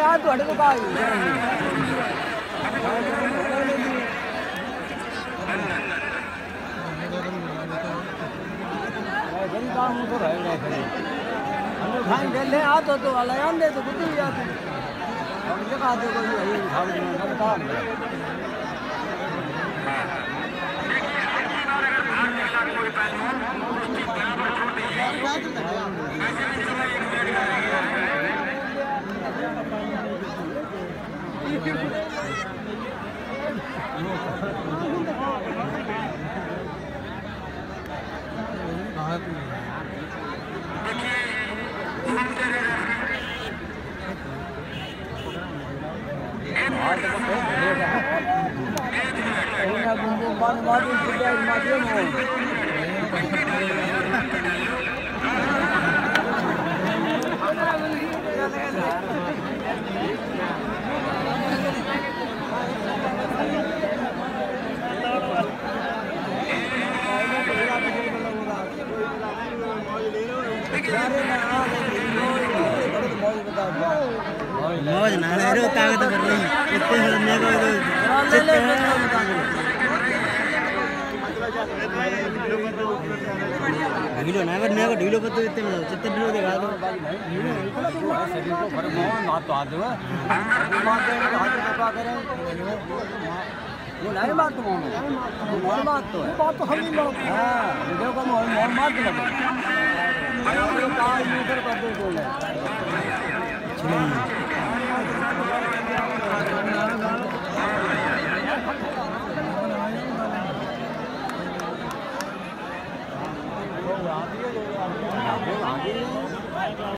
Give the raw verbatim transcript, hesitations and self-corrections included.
यार ਤੁਹਾਡੇ ਕੋਲ ਕਾਹ बड़ी काम तो रहेगा फिर हम खाएं ले आ तो तो वाला यार ले तो कुछ भी यार हम ये खाते कोई है हम सब काम है मौज ना रे ताकत कर रही इतने ने को चित्त ढीलो ना कर ने को ढीलो पत्ते इतने में चित्त ढीलो दिखा दो शरीर को भर मोह ना तो आ दो मां के हाथ में पा करे वो नहीं बात तो मोह मोह बात तो है बात तो हम ही लोग हां वीडियो का मोह मोह बात लगे ये का यूजर कर दो बोले चलो